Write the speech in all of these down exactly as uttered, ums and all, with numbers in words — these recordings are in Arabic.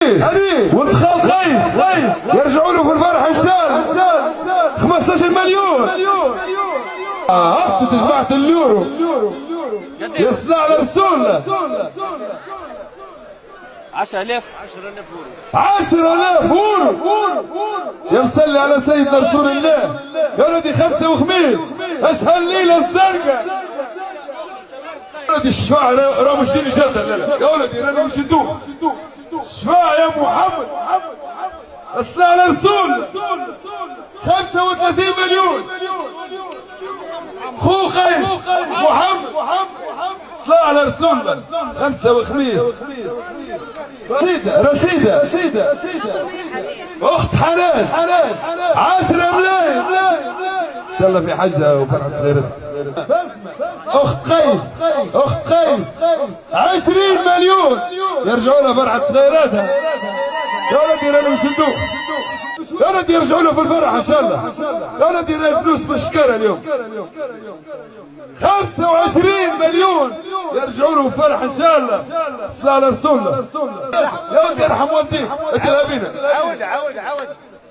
انيس انيس ودخل قيس قيس يرجعوا له في الفرح الشال خمسطاش مليون. هبطت جماعة اليورو يصنع على رسول الله عشرة آلاف عشرة آلاف يورو يا مصلي على سيدنا رسول الله. يا ولدي خمسة وخميس اش هالليلة الزرقاء. يا ولدي الشفاعة راه مش جيني جلدة. يا ولدي رانا مش ندوخ الشفاعة يا محمد الصلاة على رسول خمسة وثلاثين مليون. خو قيس محمد صلاة على رسول الله خمسة وخميس. رشيدة رشيدة رشيدة أخت حنان حنان عشرة ملايين إن شاء الله في حجة وفرحة صغيرتها. أخت قيس أخت قيس عشرين مليون يرجعوا لها فرحة صغيراتها. يا ولدي رانا مش ندوخ. يا ولدي يرجعوا له في الفرح ان شاء الله. يا ولدي راهي فلوس مشكله اليوم. خمسة وعشرين مليون يرجعوا له في الفرح ان شاء الله. صلاة على رسول الله. يا ولدي ارحم والديك اتلها بينا. عود عود عود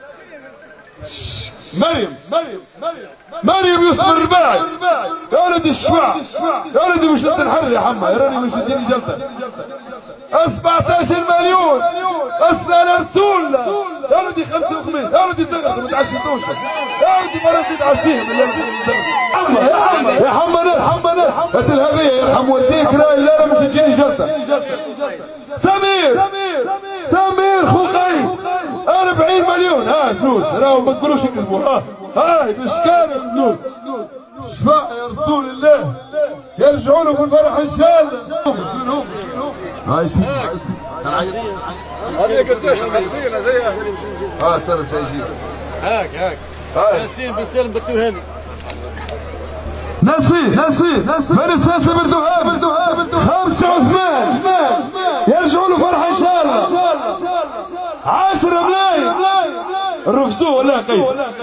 مريم مريم مريم يوسف الرباعي. يا ولدي الشفاعة. يا ولدي مش تنحرج يا حما راني مش تجيني جلطة. سبعطاش مليون الصلاة على رسول الله. يا ولدي خمسة وخميس. يا ولدي زغرتوا ما تعشيتوش. يا ولدي مرة زيد عشيهم. يا حما يا حما يا حما نار حما نار اتلها بيا يرحم والديك. لا لا مش تجيني جلطة. سمير سمير خو قيس أربعين مليون. هاي فلوس راهو ما تقولوش اكذبوا. ها هاي مش كان فلوس. شفاء يا رسول الله يرجعوا له في الفرح ان شاء الله. هاي هذه قداش خمسين هذه اه صار شيء يجيب هاك هاك ياسين بن سالم بالتهامي نسيم نسيم بن ساسي بردوهاب خمسة وثمان يرجعوا له فرحة إن شاء الله. عشرة ملايين رفسوه ولا قيس.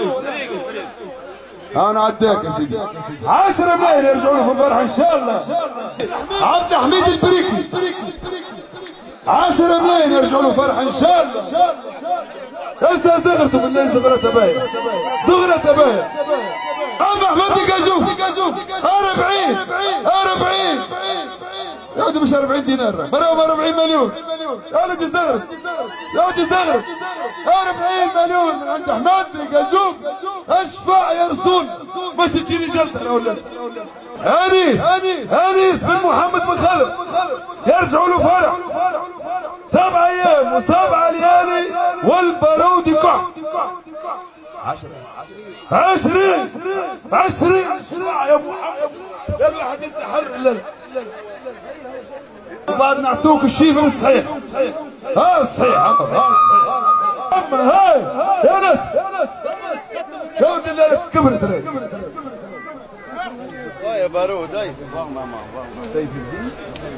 أنا عداك يا سيدي. عشرة ملايين يرجعوا له في الفرحة إن شاء الله. عبد الحميد البريكلي عشرة ملايين يرجعوا له فرحة إن شاء الله. هسه زغرتوا بالله زغرتها باين زغرتها باين. أبا أحمد كاجوك أربعين أربعين يا ولدي مش أربعين دينار براهم أربعين مليون. يا ولدي زغرت يا ولدي زغرت أربعين مليون من عند أحمد كاجوك. أشفع يا رسول مش تجيني جلطة يا ولد. أنيس أنيس بن محمد بن خلف يرجعوا له فرح. سبع أيام وسبع ليالي والبارودي كح. عشرة عشرين عشرين يا محمد يا الواحد انت حر. لا وبعد نعطوك الشيء الصحيح. ها صحيح اما هاي يا ناس يا ولد الله كبرت هاي. يا بارود هاي سيف الدين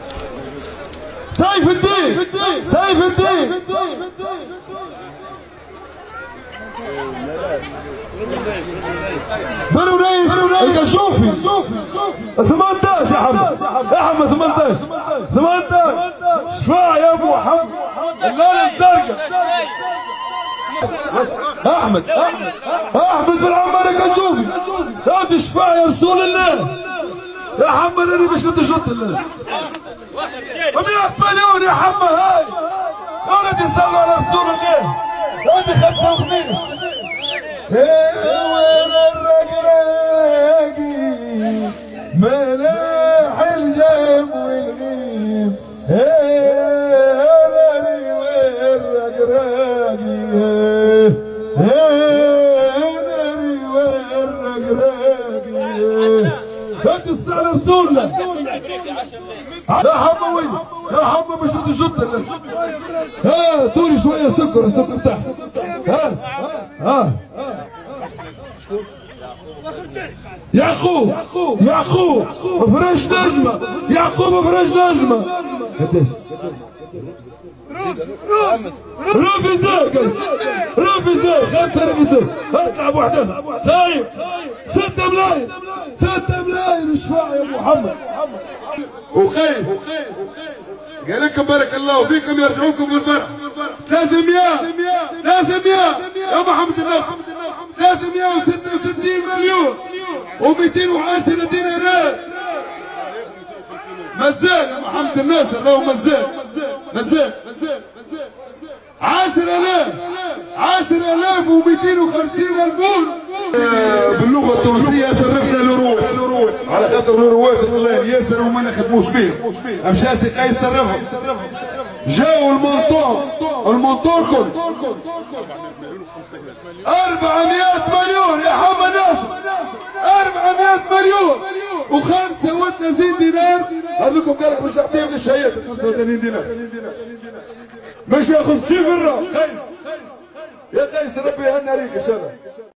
سيف الدين سيف الدين بنو رئيس الكشوفي ثمانية عشر يا حمد يا حمد ثمانية عشر ثمانية عشر شفاع يا ابو محمد الليله الزرقاء. احمد احمد احمد بن عمار الكشوفي هذا شفاع يا رسول الله. يا حمد انا مش متشط الله ومئة مليون يا حمد. هاي يا ولدي صلوا على رسول الله. هذه خمسة وخميس. وين الرقراقي ملاح الجيب والغيب. هذاني وين الرقراقي هذاني وين الرقراقي. انت الصلاة على رسول الله. يا حمى وين يا حمى مش بتشط. ها دوري شوية سكر السكر تحت. ها ها يعقوب يعقوب فرش نجمة يعقوب فرش نجمة. قديش؟ رافزاك رافزاك خمسة رافزاك. العب وحدها سايب ستة ملايين ستة ملايين. شفاع يا محمد. وقيس قال لكم بارك الله فيكم يرجعوكم بالفرح. ثلاثمائة ثلاثمائة يا محمد الناصر ثلاثمائة وستة وستين مليون ومئتين وعشرة دينارات. مازال يا محمد الناصر راهو مازال مازال عشرة آلاف عشرة آلاف ومئتين وخمسين البون. باللغه التونسيه صرفنا لورو على خاطر لوروات الاونلاين ياسر وما نخدموش بهم. مشى سي قيس صرفهم. جاوا المونطور المونطور كل أربعمائة مليون يا حما ناصر. أربعمائة مليون وخمسة وثلاثين دينار. هذوكم قال لك مش نعطيهم للشهيد خمسة وثلاثين دينار. مش ياخذ شي برا قيس. يا قيس ربي يهنى عليك ان شاء الله.